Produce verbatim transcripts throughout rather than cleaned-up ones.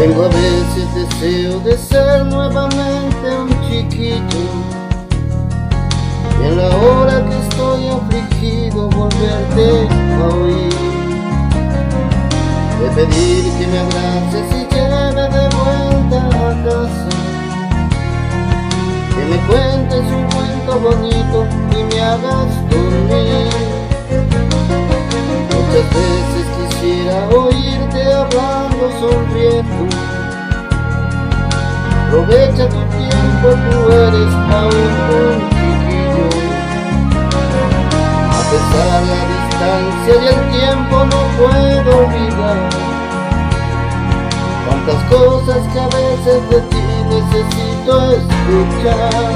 Tengo a veces deseo de ser nuevamente un chiquito, y en la hora que estoy afligido volverte a oír, de pedir que me abraces y lleve de vuelta a casa, que me cuentes un cuento bonito y me hagas dormir. Muchas veces quisiera oírte hablando, sonriendo. Aprovecha tu tiempo, tú eres aún un chiquillo. A pesar de la distancia y el tiempo no puedo olvidar tantas cosas que a veces de ti necesito escuchar.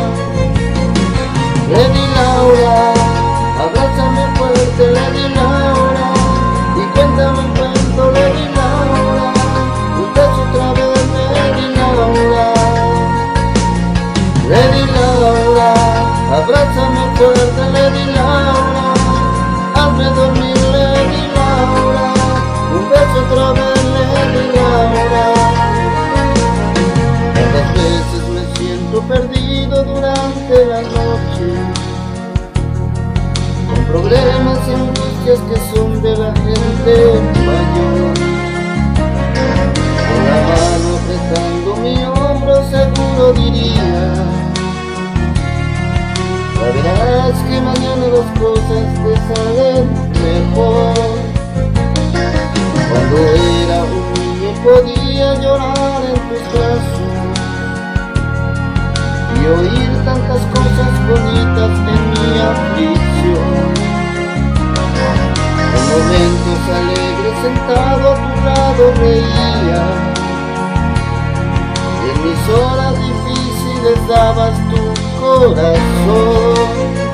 Lady Laura, abrázame fuerte, Lady Laura, y cuéntame un cuento, Lady Laura, un beso otra vez, Lady Laura. Lady Laura, abrázame fuerte, Lady Laura, hazme dormir, Lady Laura, un beso otra vez, Lady Laura. Tantas veces me siento perdido durante la noche, con problemas y angustias que son de la gente mayor. Con la mano apretando mi hombro seguro diría: ya verás que mañana las cosas te salen mejor. Cuando era un niño podía llorar en tus brazos y oír tantas cosas bonitas en mi aflicción. En momentos alegres sentado a tu lado reía, y en mis horas difíciles dabas tu corazón.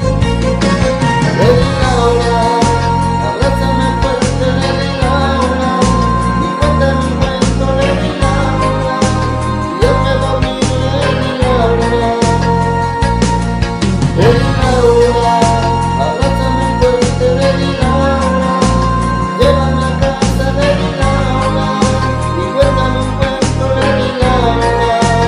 Lady Laura, abrázame fuerte, Lady Laura, y cuéntame un cuento, Lady Laura, y hazme dormir, Lady Laura. Lady Laura, abrázame fuerte, Lady Laura, llévame a casa, Lady Laura, y cuéntame un cuento, Lady Laura.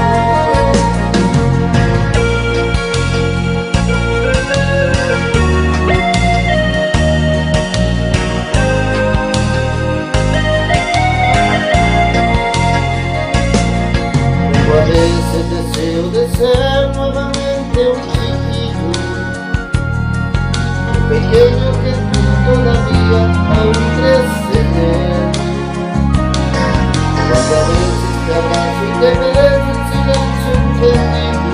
Tengo a veces deseo de ser nuevamente un chiquillo, un pequeño que tú todavía aún crees tener. Cuando a veces te abrazo y te ves en silencio entendido,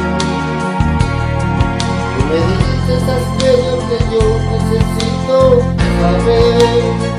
tú me dices aquello que yo necesito saber.